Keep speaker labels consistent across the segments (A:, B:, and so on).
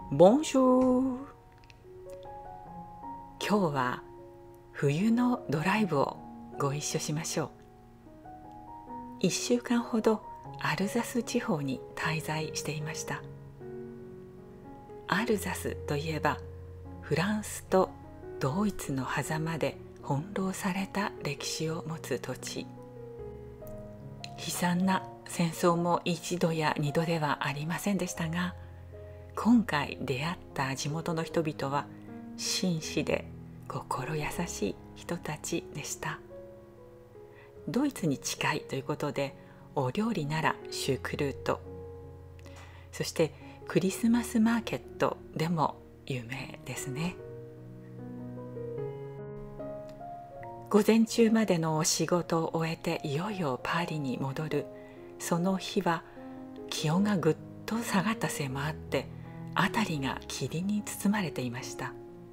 A: ボンジュール。今日は冬のドライブをご一緒しましょう。1週間ほどアルザス地方に滞在していました。アルザスといえばフランスとドイツの狭間で翻弄された歴史を持つ土地。悲惨な戦争も一度や二度ではありませんでしたが、今回出会った地元の人々は紳士で心優しい人たちでした。ドイツに近いということで、お料理ならシュクルート、そしてクリスマスマーケットでも有名ですね。午前中までの仕事を終えていよいよパリに戻るその日は、気温がぐっと下がったせいもあって辺りが霧に包まれていました。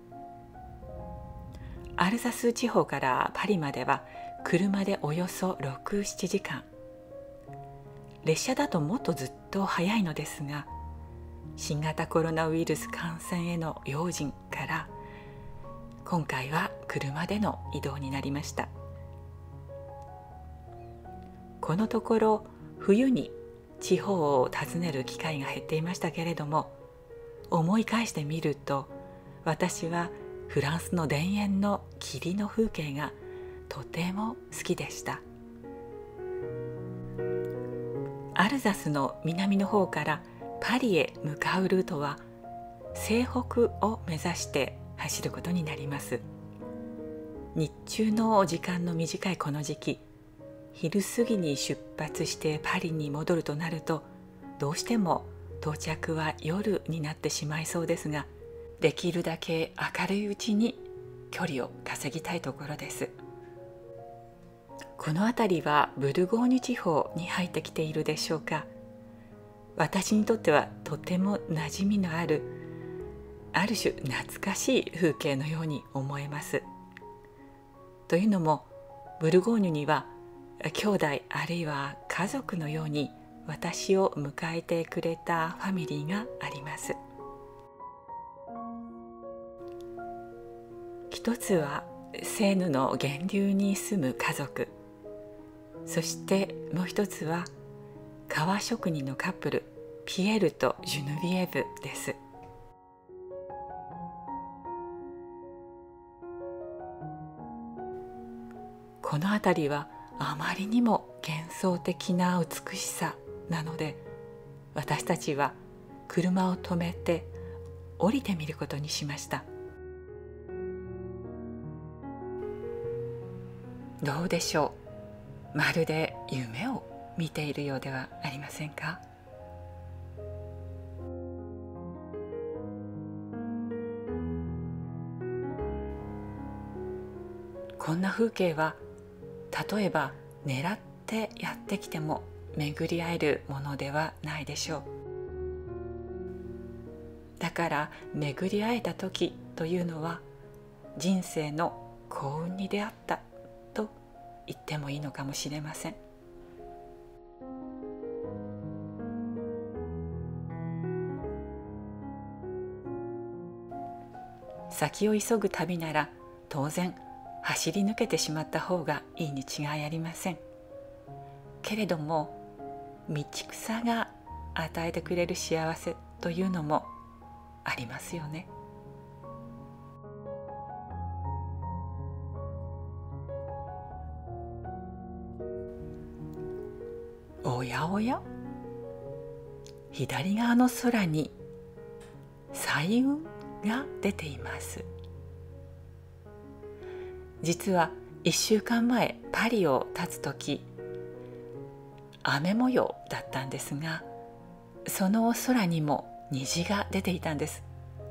A: アルザス地方からパリまでは車でおよそ6、7時間。列車だともっとずっと早いのですが、新型コロナウイルス感染への用心から今回は車での移動になりました。このところ冬に地方を訪ねる機会が減っていましたけれども、思い返してみると私はフランスの田園の霧の風景がとても好きでした。アルザスの南の方からパリへ向かうルートは西北を目指して走ることになります。日中の時間の短いこの時期、昼過ぎに出発してパリに戻るとなると、どうしても到着は夜になってしまいそうですが、できるだけ明るいうちに距離を稼ぎたいところです。この辺りはブルゴーニュ地方に入ってきているでしょうか。私にとってはとても馴染みのある種懐かしい風景のように思えます。というのも、ブルゴーニュには兄弟あるいは家族のように私を迎えてくれたファミリーがあります。一つはセーヌの源流に住む家族、そしてもう一つは革職人のカップル、ピエールとジュヌビエーブです。この辺りはあまりにも幻想的な美しさなので、私たちは車を止めて降りてみることにしました。どうでしょう。まるで夢を見ているようではありませんか。こんな風景は例えば狙ってやってきても巡り会えるものではないでしょう。だから巡り会えた時というのは人生の幸運に出会ったと言ってもいいのかもしれません。先を急ぐ旅なら当然走り抜けてしまった方がいいに違いありません。けれども道草が与えてくれる幸せというのもありますよね。おやおや、左側の空に彩雲が出ています。実は1週間前パリを立つ時、雨模様だったんですが、その空にも虹が出ていたんです。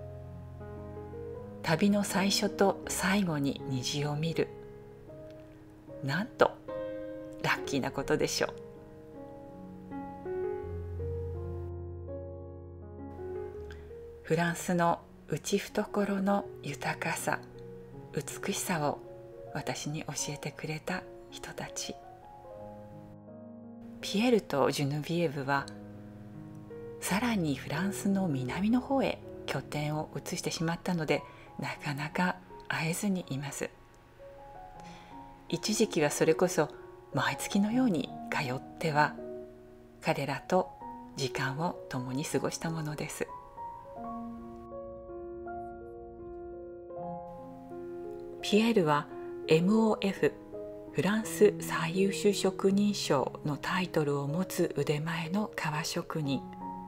A: 旅の最初と最後に虹を見る、なんとラッキーなことでしょう。フランスの内懐の豊かさ、美しさを私に教えてくれた人たち。ピエールとジュヌビエーブはさらにフランスの南の方へ拠点を移してしまったので、なかなか会えずにいます。一時期はそれこそ毎月のように通っては彼らと時間を共に過ごしたものです。ピエールは MOF フランス最優秀職人賞のタイトルを持つ腕前の革職人。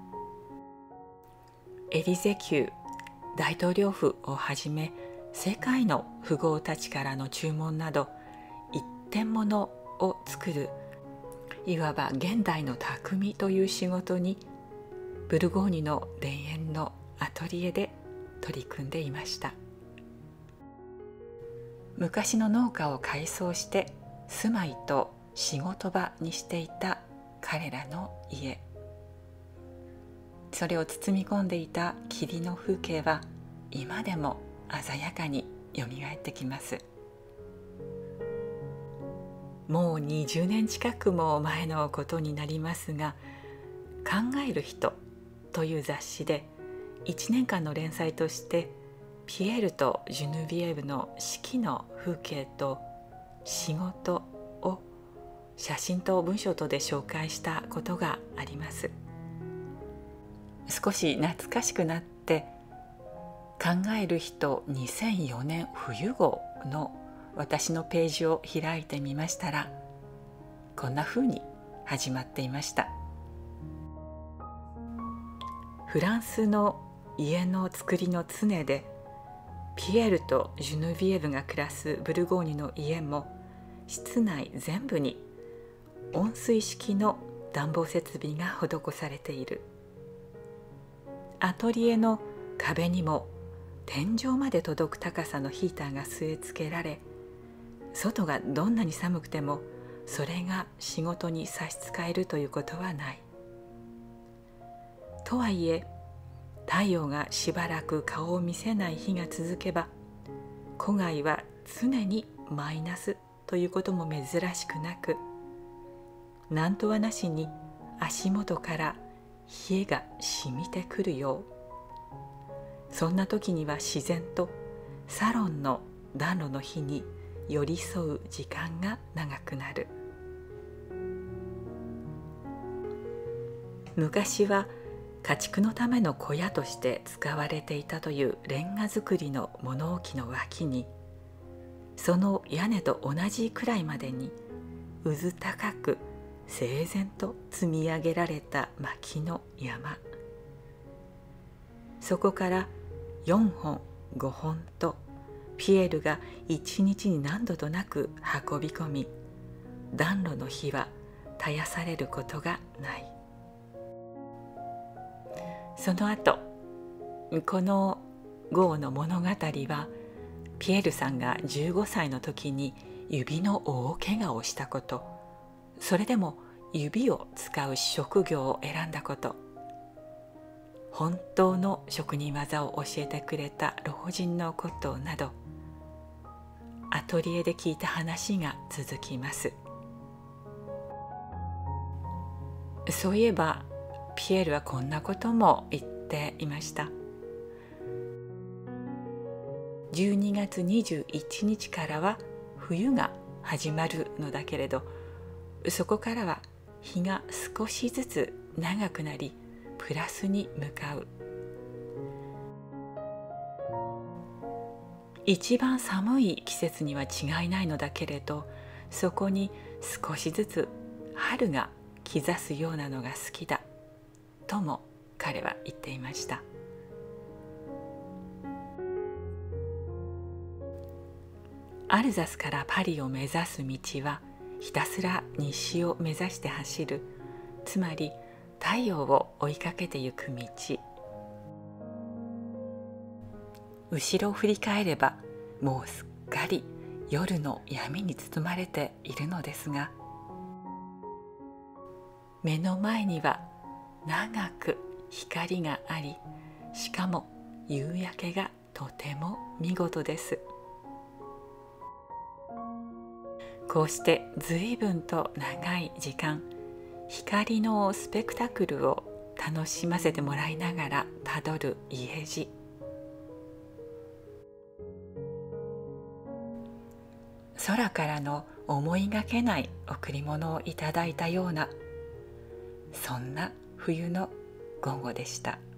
A: エリゼ宮大統領府をはじめ世界の富豪たちからの注文など一点物を作る、いわば現代の匠という仕事にブルゴーニュの田園のアトリエで取り組んでいました。昔の農家を改装して住まいと仕事場にしていた彼らの家、それを包み込んでいた霧の風景は今でも鮮やかによみがえってきます。もう20年近くも前のことになりますが、考える人という雑誌で1年間の連載としてピエールとジュヌビエーブの四季の風景と仕事を写真と文章とで紹介したことがあります。少し懐かしくなって考える人2004年冬号の私のページを開いてみましたら、こんな風に始まっていました。フランスの家の造りの常でピエールとジュヌビエーブが暮らすブルゴーニュの家も室内全部に温水式の暖房設備が施されている。アトリエの壁にも天井まで届く高さのヒーターが据え付けられ、外がどんなに寒くてもそれが仕事に差し支えるということはない。とはいえ太陽がしばらく顔を見せない日が続けば、戸外は常にマイナスということも珍しくなく、なんとはなしに足元から冷えが染みてくるよう、そんな時には自然とサロンの暖炉の火に寄り添う時間が長くなる。昔は家畜のための小屋として使われていたというレンガ造りの物置の脇に、その屋根と同じくらいまでにうず高く整然と積み上げられた薪の山、そこから4本5本とピエールが一日に何度となく運び込み、暖炉の火は絶やされることがない。その後、この号の物語はピエールさんが15歳の時に指の大怪我をしたこと、それでも指を使う職業を選んだこと、本当の職人技を教えてくれた老人のことなど、アトリエで聞いた話が続きます。そういえばピエールはこんなことも言っていました。12月21日からは冬が始まるのだけれど、そこからは日が少しずつ長くなりプラスに向かう。一番寒い季節には違いないのだけれど、そこに少しずつ春が兆すようなのが好きだとも彼は言っていました。アルザスからパリを目指す道はひたすら西を目指して走る、つまり太陽を追いかけてゆく道。後ろを振り返ればもうすっかり夜の闇に包まれているのですが、目の前には長く光があり、しかも夕焼けがとても見事です。こうして随分と長い時間、光のスペクタクルを楽しませてもらいながらたどる家路。空からの思いがけない贈り物をいただいたような、そんな冬の午後でした。